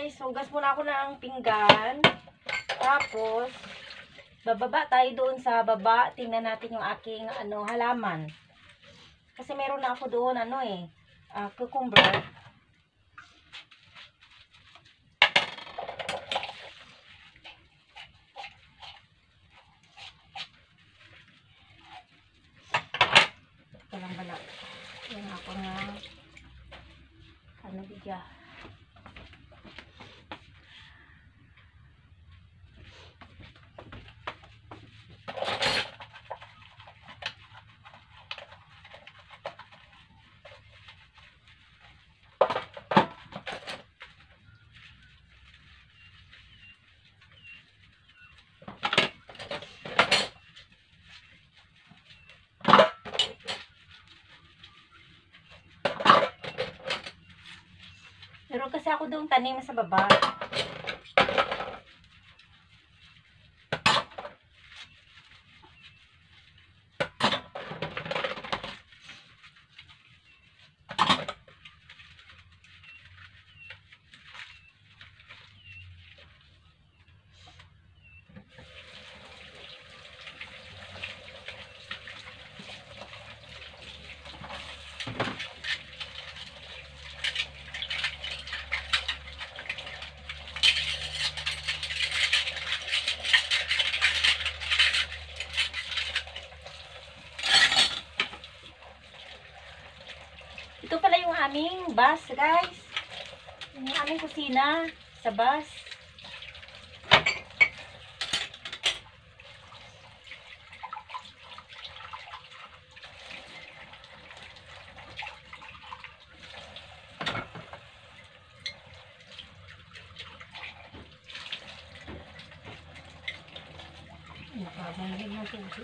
guys, hugas muna ako ng pinggan. Tapos, bababa tayo doon sa baba. Tingnan natin yung aking halaman. Kasi meron na ako doon cucumber. Walang bala. Yan ako nga bigya. Meron kasi ako doon tanim sa baba. Ito pala yung aming bus, guys. Yung aming kusina sa bus. Nakabangin ng tubig.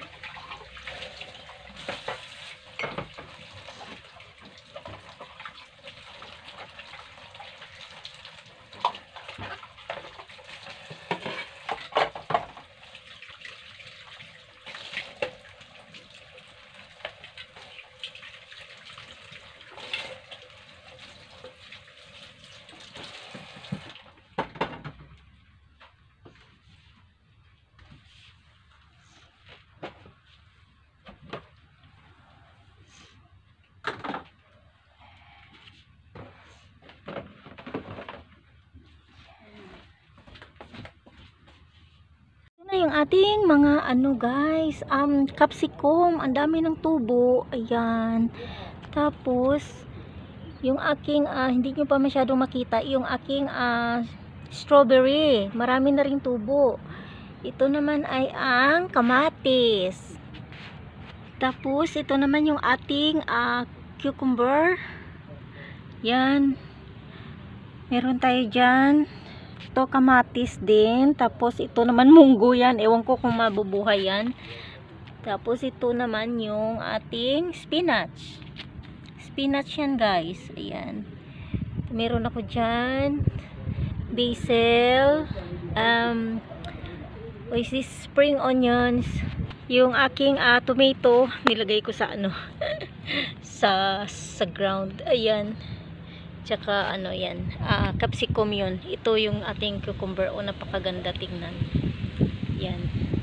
Yung ating mga guys, capsicum, ang dami ng tubo, ayan. Tapos yung aking hindi nyo pa masyadong makita, yung aking strawberry, marami na ring tubo. Ito naman ay ang kamatis. Tapos ito naman yung ating cucumber, yan, meron tayo dyan. Ito kamatis din. Tapos ito naman munggo yan. Ewan ko kung mabubuhay yan. Tapos ito naman yung ating spinach. Spinach yan, guys. Ayan. Meron ako dyan. Basil. Spring onions. Yung aking tomato. Nilagay ko sa sa ground. Ayan. Tsaka yan, capsicum yun. Ito yung ating cucumber. O, napakaganda tingnan. Yan.